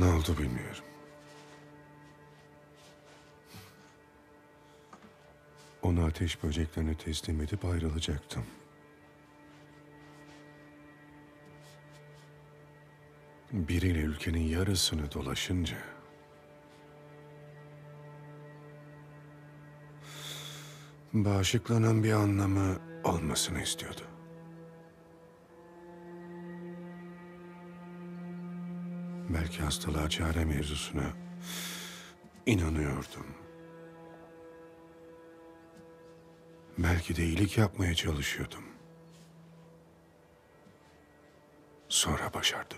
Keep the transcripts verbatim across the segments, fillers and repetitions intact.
Ne oldu bilmiyorum. Onu ateş böceklerine teslim edip ayrılacaktım. Biriyle ülkenin yarısını dolaşınca bağışıklığının bir anlamı olmasını istiyordu. Belki hastalığa çare mevzusuna inanıyordum. Belki de iyilik yapmaya çalışıyordum. Sonra başardık.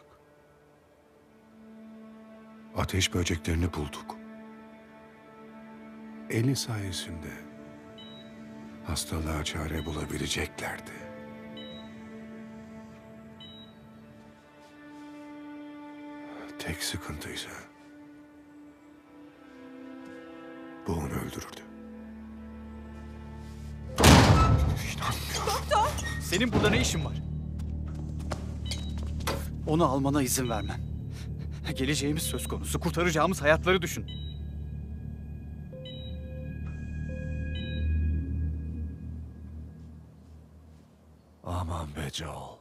Ateş böceklerini bulduk. Eli sayesinde hastalığa çare bulabileceklerdi. Tek sıkıntıysa bu onu öldürürdü. İnanmıyorum. Doktor! Senin burada ne işin var? Onu almana izin vermem. Geleceğimiz söz konusu. Kurtaracağımız hayatları düşün. Aman be Joel.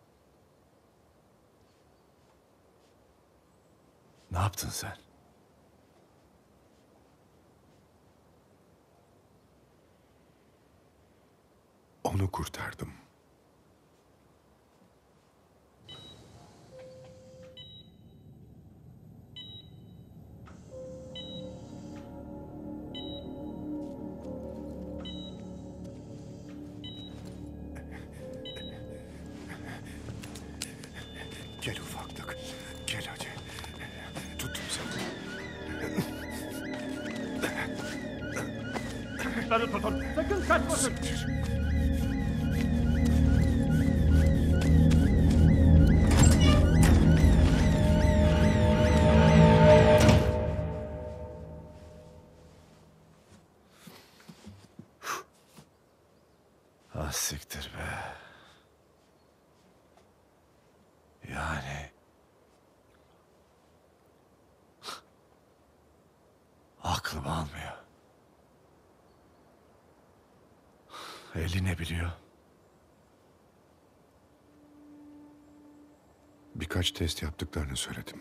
Ne yaptın sen? Onu kurtardım. Gel ufaklık. Gel hadi. Tuttum seni. Kuşları tutun. Sakın kaçmasın. Ah siktir be. Yani... Aklım almıyor. Eli ne biliyor? Birkaç test yaptıklarını söyledim.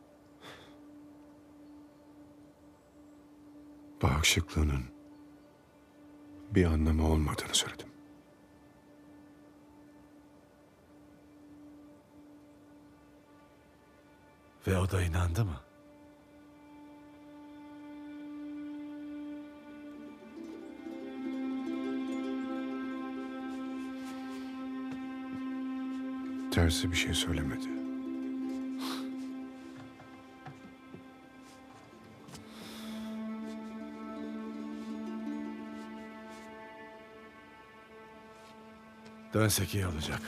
Bağışıklığının bir anlamı olmadığını söyledim. Ve o da inandı mı? Tersi bir şey söylemedi. Dönsek iyi olacak.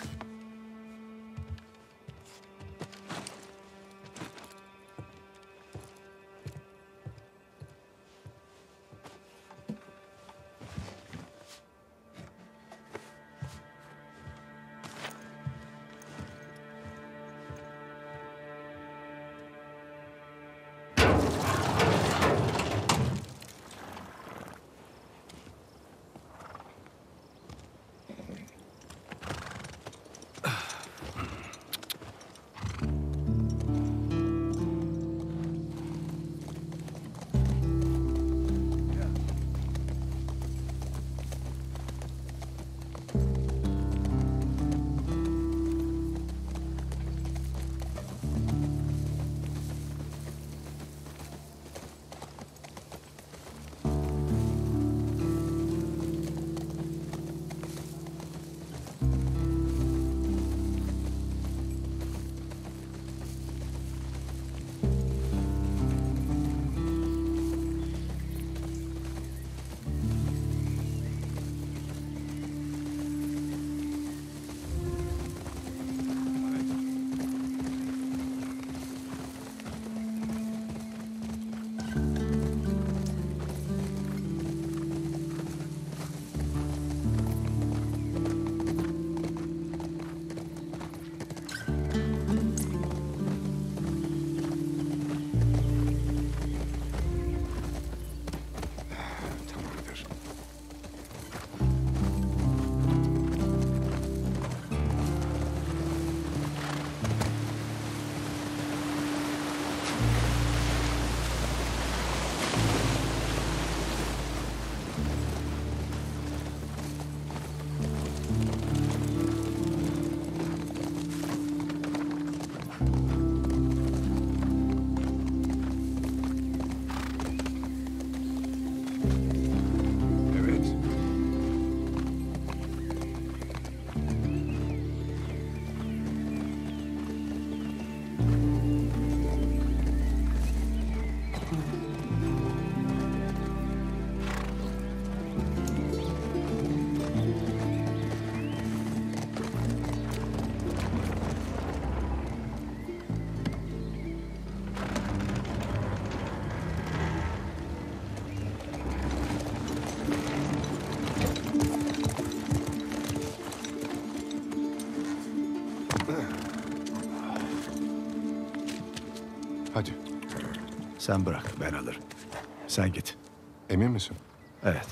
Sen bırak, ben alırım. Sen git. Emin misin? Evet.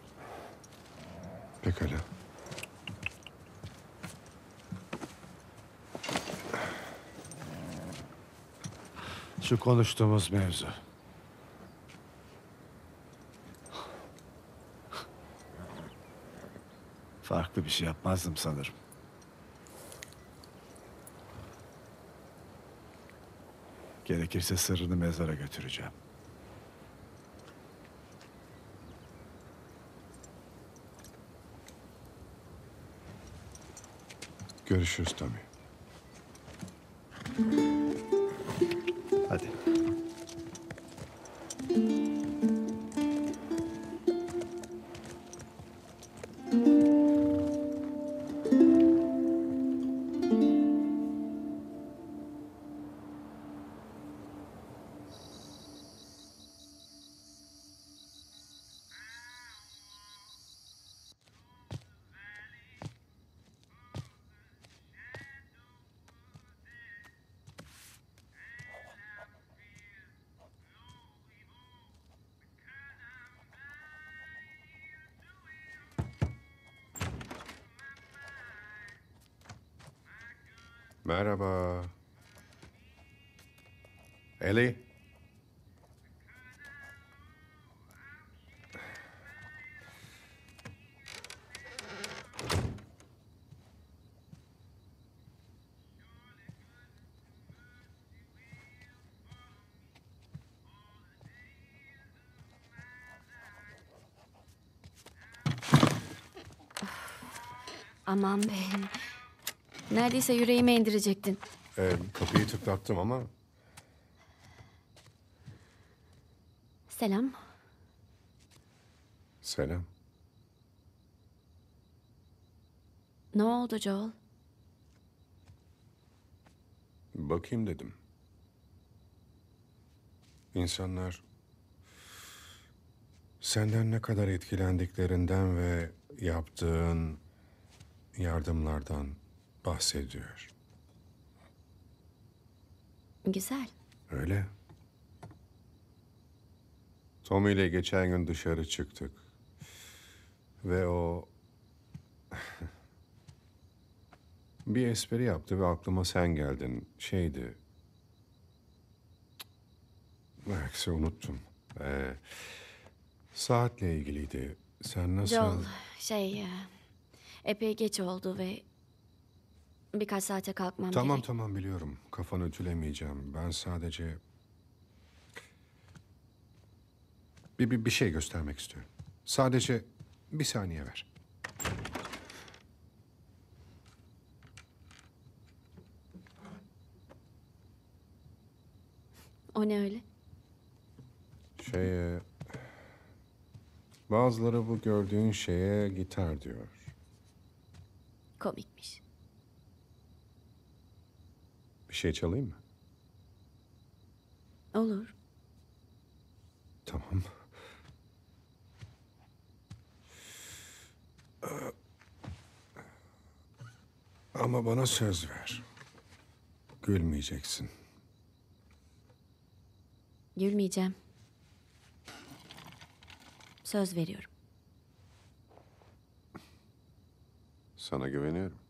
Pekala. Şu konuştuğumuz mevzu. Farklı bir şey yapmazdım sanırım. Gerekirse sırrını mezara götüreceğim. Görüşürüz Tommy. Hadi. Merhaba. Ellie. Aman be. Neredeyse yüreğime indirecektin. Ee, kapıyı tıklattım ama Selam. selam. Ne oldu Joel? Bakayım dedim. İnsanlar senden ne kadar etkilendiklerinden ve yaptığın yardımlardan bahsediyor. Güzel. Öyle. Tommy ile geçen gün dışarı çıktık. Ve o bir espri yaptı ve aklıma sen geldin. Şeydi. Aksi unuttum. Ee, saatle ilgiliydi. Sen nasıl... Joel, şey... e, Epey geç oldu ve... Birkaç saate kalkmam Tamam gerek. tamam biliyorum. Kafanı ütülemeyeceğim. Ben sadece... Bir, bir, bir şey göstermek istiyorum. Sadece bir saniye ver. O ne öyle? Şey... e, Bazıları bu gördüğün şeye gitar diyor. Komikmiş. Bir şey çalayım mı? Olur. Tamam. Ee, Ama bana söz ver. Gülmeyeceksin. Gülmeyeceğim. Söz veriyorum. Sana güveniyorum.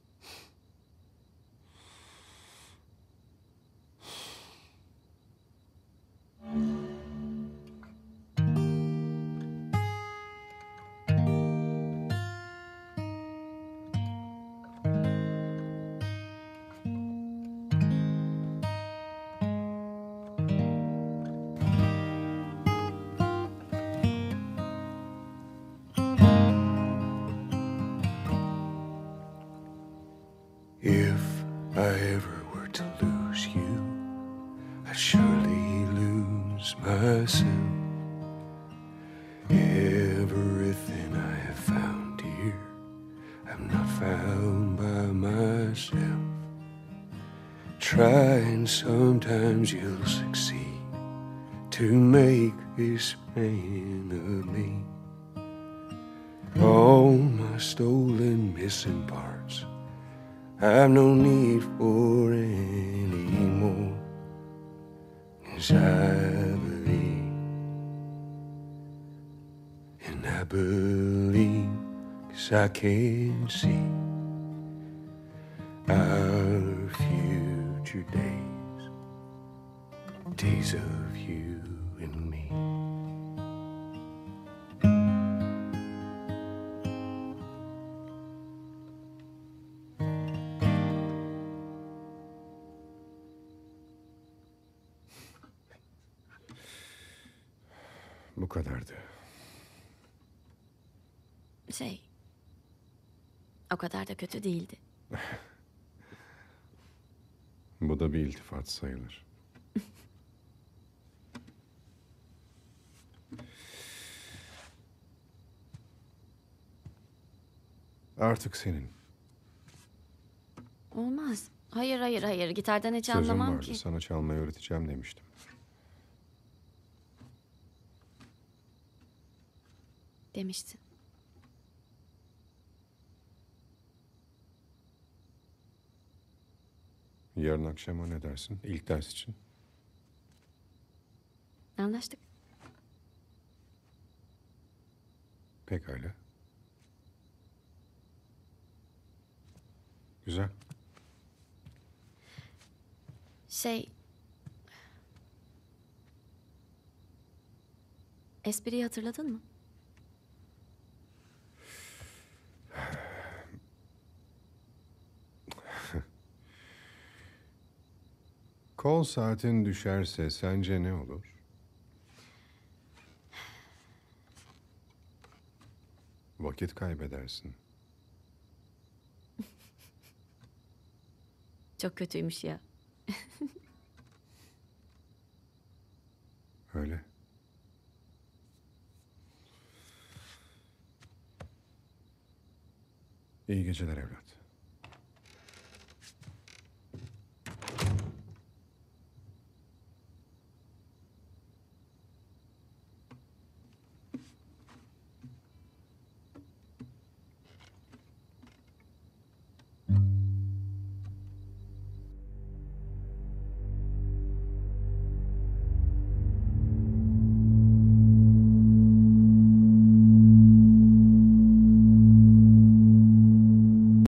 If I ever were to lose you, I'd surely lose myself. Everything I have found here, I'm not found by myself. Try and sometimes you'll succeed to make this man of me. All my stolen missing parts, I've no need for any more. 'Cause I believe, and I believe 'cause I can see our future days, days of you and me. Bu kadardı. Şey, o kadar da kötü değildi. Bu da bir iltifat sayılır. Artık senin. Olmaz. Hayır, hayır, hayır. Gitardan hiç Sözüm anlamam vardı. ki. Sana çalmayı öğreteceğim demiştim. Demiştin. Yarın akşama ne dersin? İlk ders için. Anlaştık. Pekala. Güzel. Şey... Espriyi hatırladın mı? Kol saatin düşerse sence ne olur? Vakit kaybedersin. Çok kötüymüş ya. Öyle. İyi geceler evlat.